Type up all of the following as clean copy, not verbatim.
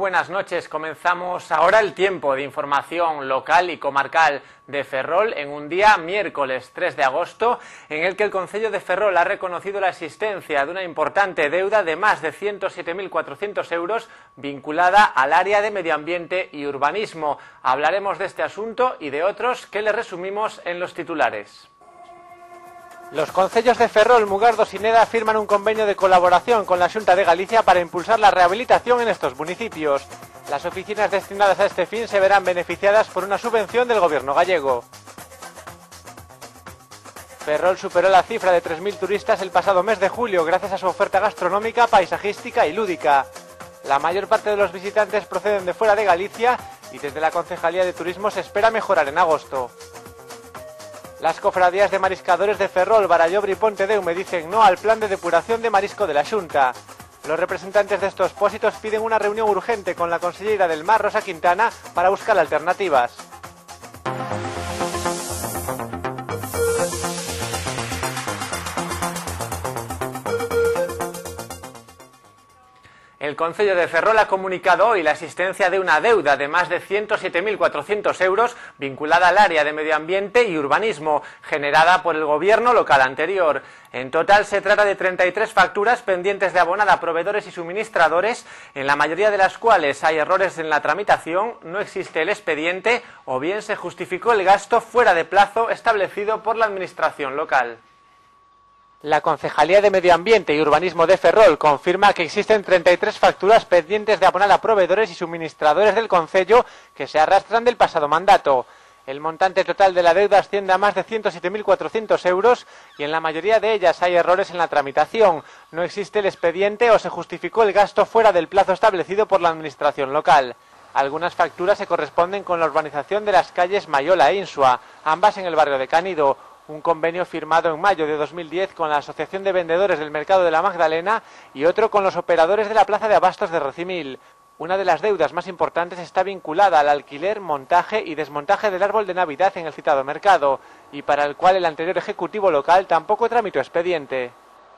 buenas noches. Comenzamos ahora el tiempo de información local y comarcal de Ferrol en un día miércoles 3 de agosto en el que el Concello de Ferrol ha reconocido la existencia de una importante deuda de más de 107.400 euros vinculada al área de medio ambiente y urbanismo. Hablaremos de este asunto y de otros que le resumimos en los titulares. Los concellos de Ferrol, Mugardos y Neda firman un convenio de colaboración con la Xunta de Galicia para impulsar la rehabilitación en estos municipios. Las oficinas destinadas a este fin se verán beneficiadas por una subvención del gobierno gallego. Ferrol superó la cifra de 3.000 turistas el pasado mes de julio gracias a su oferta gastronómica, paisajística y lúdica. La mayor parte de los visitantes proceden de fuera de Galicia y desde la Concejalía de Turismo se espera mejorar en agosto. Las cofradías de mariscadores de Ferrol, Barallobre y Pontedeume dicen no al plan de depuración de marisco de la Xunta. Los representantes de estos pósitos piden una reunión urgente con la consellera del Mar, Rosa Quintana, para buscar alternativas. El Concello de Ferrol ha comunicado hoy la existencia de una deuda de más de 107.400 euros vinculada al área de medio ambiente y urbanismo, generada por el gobierno local anterior. En total se trata de 33 facturas pendientes de abonar a proveedores y suministradores, en la mayoría de las cuales hay errores en la tramitación, no existe el expediente o bien se justificó el gasto fuera de plazo establecido por la administración local. La Concejalía de Medio Ambiente y Urbanismo de Ferrol confirma que existen 33 facturas pendientes de abonar a proveedores y suministradores del concello que se arrastran del pasado mandato. El montante total de la deuda asciende a más de 107.400 euros y en la mayoría de ellas hay errores en la tramitación. No existe el expediente o se justificó el gasto fuera del plazo establecido por la administración local. Algunas facturas se corresponden con la urbanización de las calles Mayola e Insua, ambas en el barrio de Canido. Un convenio firmado en mayo de 2010 con la Asociación de Vendedores del Mercado de la Magdalena y otro con los operadores de la Plaza de Abastos de Recimil. Una de las deudas más importantes está vinculada al alquiler, montaje y desmontaje del árbol de Navidad en el citado mercado, y para el cual el anterior Ejecutivo local tampoco tramitó expediente.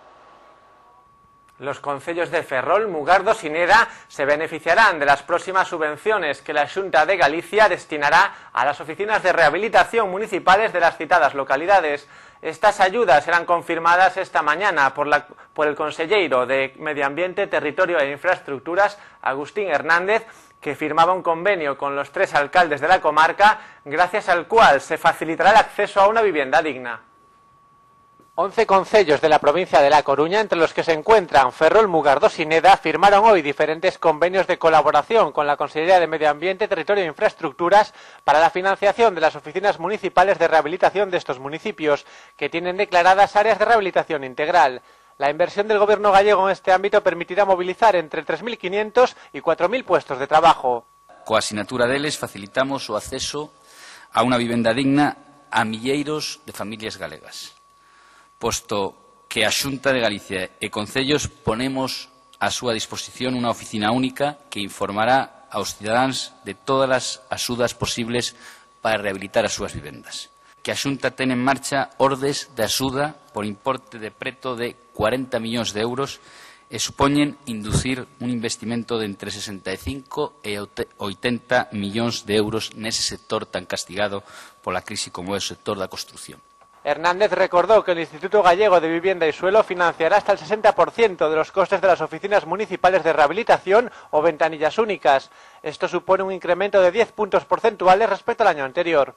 Los concellos de Ferrol, Mugardos y Neda se beneficiarán de las próximas subvenciones que la Xunta de Galicia destinará a las oficinas de rehabilitación municipales de las citadas localidades. Estas ayudas serán confirmadas esta mañana por el conselleiro de Medio Ambiente, Territorio e Infraestructuras, Agustín Hernández, que firmaba un convenio con los 3 alcaldes de la comarca, gracias al cual se facilitará el acceso a una vivienda digna. 11 concellos de la provincia de La Coruña, entre los que se encuentran Ferrol, Mugardos y Neda, firmaron hoy diferentes convenios de colaboración con la Consellería de Medio Ambiente, Territorio e Infraestructuras para la financiación de las oficinas municipales de rehabilitación de estos municipios, que tienen declaradas áreas de rehabilitación integral. La inversión del gobierno gallego en este ámbito permitirá movilizar entre 3.500 y 4.000 puestos de trabajo. Coa sinatura deles facilitamos o acceso a unha vivenda digna a milleiros de familias galegas, posto que a Xunta de Galicia e Concellos ponemos a súa disposición unha oficina única que informará aos cidadáns de todas as axudas posibles para rehabilitar as súas vivendas. Que a Xunta ten en marcha ordes de axuda por importe de preto de 40 millóns de euros e supoñen inducir un investimento de entre 65 e 80 millóns de euros nese sector tan castigado pola crise como é o sector da construción. Hernández recordó que el Instituto Gallego de Vivienda y Suelo financiará hasta el 60% de los costes de las oficinas municipales de rehabilitación o ventanillas únicas. Esto supone un incremento de 10 puntos porcentuales respecto al año anterior.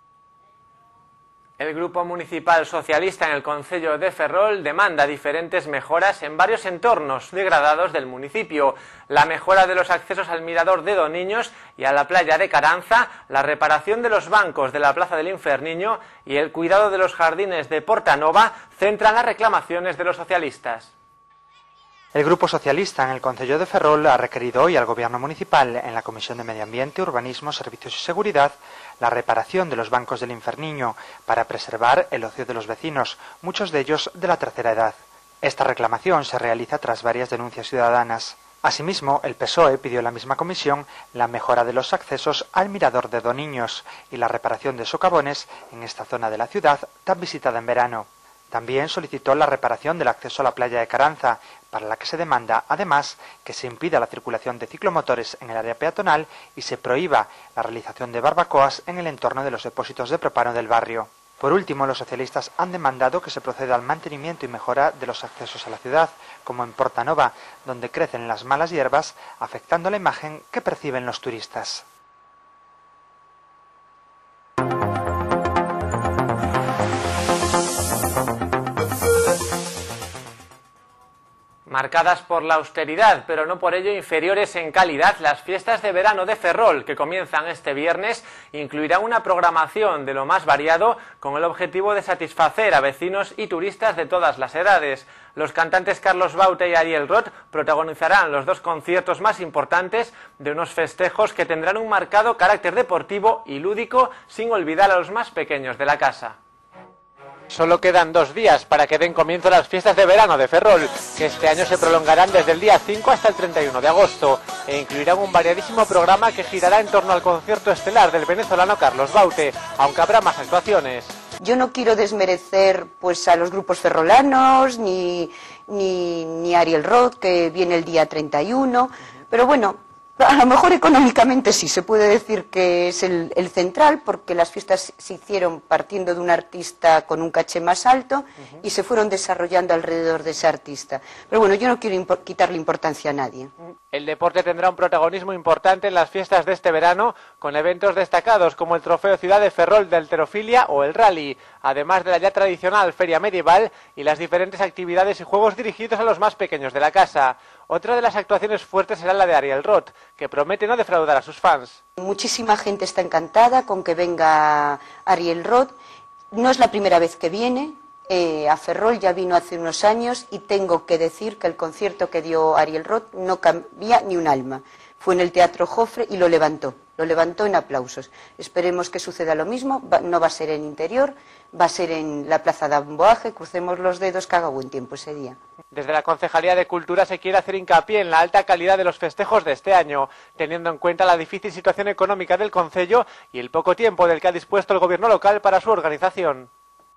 El Grupo Municipal Socialista en el Concello de Ferrol demanda diferentes mejoras en varios entornos degradados del municipio. La mejora de los accesos al mirador de Doniños y a la playa de Caranza, la reparación de los bancos de la Plaza del Inferniño y el cuidado de los jardines de Portanova centran las reclamaciones de los socialistas. El Grupo Socialista en el Concello de Ferrol ha requerido hoy al Gobierno Municipal, en la Comisión de Medio Ambiente, Urbanismo, Servicios y Seguridad, la reparación de los bancos del Inferniño para preservar el ocio de los vecinos, muchos de ellos de la tercera edad. Esta reclamación se realiza tras varias denuncias ciudadanas. Asimismo, el PSOE pidió a la misma comisión la mejora de los accesos al mirador de Doniños y la reparación de socavones en esta zona de la ciudad tan visitada en verano. También solicitó la reparación del acceso a la playa de Caranza, para la que se demanda, además, que se impida la circulación de ciclomotores en el área peatonal y se prohíba la realización de barbacoas en el entorno de los depósitos de propano del barrio. Por último, los socialistas han demandado que se proceda al mantenimiento y mejora de los accesos a la ciudad, como en Portanova, donde crecen las malas hierbas, afectando la imagen que perciben los turistas. Marcadas por la austeridad, pero no por ello inferiores en calidad, las fiestas de verano de Ferrol, que comienzan este viernes, incluirán una programación de lo más variado con el objetivo de satisfacer a vecinos y turistas de todas las edades. Los cantantes Carlos Baute y Ariel Roth protagonizarán los dos conciertos más importantes de unos festejos que tendrán un marcado carácter deportivo y lúdico, sin olvidar a los más pequeños de la casa. Solo quedan 2 días para que den comienzo las fiestas de verano de Ferrol, que este año se prolongarán desde el día 5 hasta el 31 de agosto e incluirán un variadísimo programa que girará en torno al concierto estelar del venezolano Carlos Baute, aunque habrá más actuaciones. Yo no quiero desmerecer pues a los grupos ferrolanos ni Ariel Roth, que viene el día 31, pero bueno, a lo mejor económicamente sí, se puede decir que es el central, porque las fiestas se hicieron partiendo de un artista con un caché más alto y se fueron desarrollando alrededor de ese artista. Pero bueno, yo no quiero quitarle importancia a nadie. El deporte tendrá un protagonismo importante en las fiestas de este verano, con eventos destacados como el Trofeo Ciudad de Ferrol de Halterofilia o el Rally, además de la ya tradicional Feria Medieval y las diferentes actividades y juegos dirigidos a los más pequeños de la casa. Otra de las actuaciones fuertes será la de Ariel Roth, que promete no defraudar a sus fans. Muchísima gente está encantada con que venga Ariel Roth. No es la primera vez que viene a Ferrol, ya vino hace unos años y tengo que decir que el concierto que dio Ariel Roth no cambió ni un alma. Fue en el Teatro Jofre y lo levantó en aplausos. Esperemos que suceda lo mismo, no va a ser en interior, va a ser en la Plaza de Amboaje, crucemos los dedos que haga buen tiempo ese día. Desde la Concejalía de Cultura se quiere hacer hincapié en la alta calidad de los festejos de este año, teniendo en cuenta la difícil situación económica del concello y el poco tiempo del que ha dispuesto el gobierno local para su organización.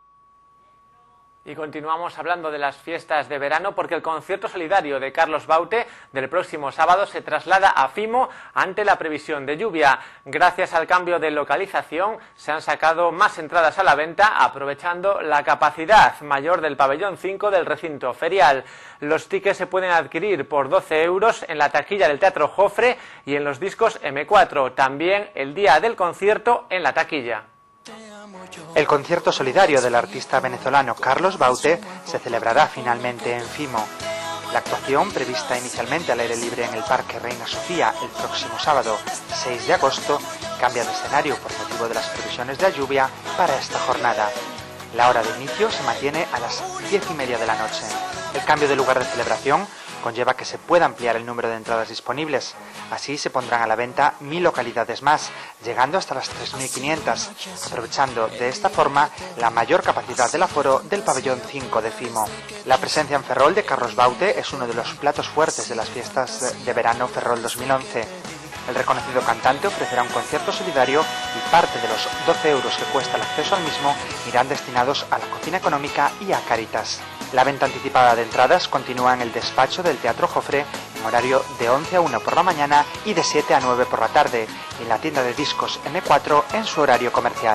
Y continuamos hablando de las fiestas de verano porque el concierto solidario de Carlos Baute del próximo sábado se traslada a Fimo ante la previsión de lluvia. Gracias al cambio de localización se han sacado más entradas a la venta, aprovechando la capacidad mayor del pabellón 5 del recinto ferial. Los tickets se pueden adquirir por 12 euros en la taquilla del Teatro Jofre y en los discos M4, también el día del concierto en la taquilla. El concierto solidario del artista venezolano Carlos Baute se celebrará finalmente en Fimo. La actuación, prevista inicialmente al aire libre en el Parque Reina Sofía el próximo sábado 6 de agosto, cambia de escenario por motivo de las previsiones de la lluvia para esta jornada. La hora de inicio se mantiene a las 10:30 de la noche. El cambio de lugar de celebración conlleva que se pueda ampliar el número de entradas disponibles. Así se pondrán a la venta 1000 localidades más, llegando hasta las 3500, aprovechando de esta forma la mayor capacidad del aforo del pabellón 5 de Fimo. La presencia en Ferrol de Carlos Baute es uno de los platos fuertes de las fiestas de verano Ferrol 2011. El reconocido cantante ofrecerá un concierto solidario y parte de los 12 euros que cuesta el acceso al mismo irán destinados a la cocina económica y a Cáritas. La venta anticipada de entradas continúa en el despacho del Teatro Jofre en horario de 11 a 1 por la mañana y de 7 a 9 por la tarde, y en la tienda de discos M4 en su horario comercial.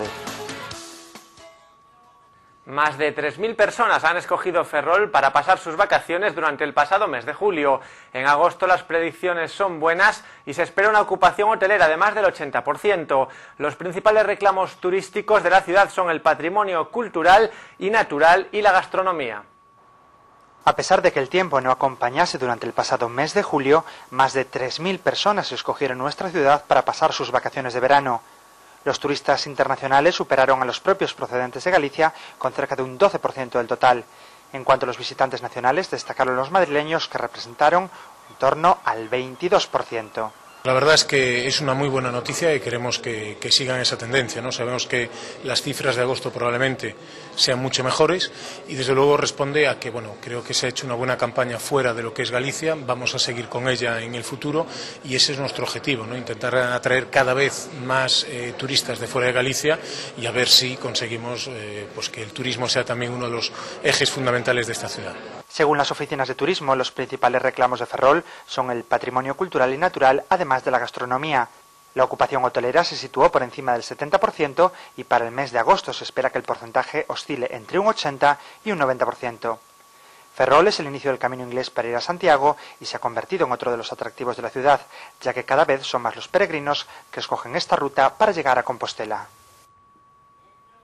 Más de 3.000 personas han escogido Ferrol para pasar sus vacaciones durante el pasado mes de julio. En agosto las predicciones son buenas y se espera una ocupación hotelera de más del 80%. Los principales reclamos turísticos de la ciudad son el patrimonio cultural y natural y la gastronomía. A pesar de que el tiempo no acompañase durante el pasado mes de julio, más de 3.000 personas escogieron nuestra ciudad para pasar sus vacaciones de verano. Los turistas internacionales superaron a los propios procedentes de Galicia con cerca de un 12% del total. En cuanto a los visitantes nacionales, destacaron los madrileños, que representaron en torno al 22%. La verdad es que es una muy buena noticia y queremos que sigan esa tendencia, ¿no? Sabemos que las cifras de agosto probablemente sean mucho mejores y desde luego responde a que, bueno, creo que se ha hecho una buena campaña fuera de lo que es Galicia, vamos a seguir con ella en el futuro y ese es nuestro objetivo, ¿no? Intentar atraer cada vez más turistas de fuera de Galicia y a ver si conseguimos pues que el turismo sea también uno de los ejes fundamentales de esta ciudad. Según las oficinas de turismo, los principales reclamos de Ferrol son el patrimonio cultural y natural, además de la gastronomía. La ocupación hotelera se situó por encima del 70% y para el mes de agosto se espera que el porcentaje oscile entre un 80 y un 90%. Ferrol es el inicio del camino inglés para ir a Santiago y se ha convertido en otro de los atractivos de la ciudad, ya que cada vez son más los peregrinos que escogen esta ruta para llegar a Compostela.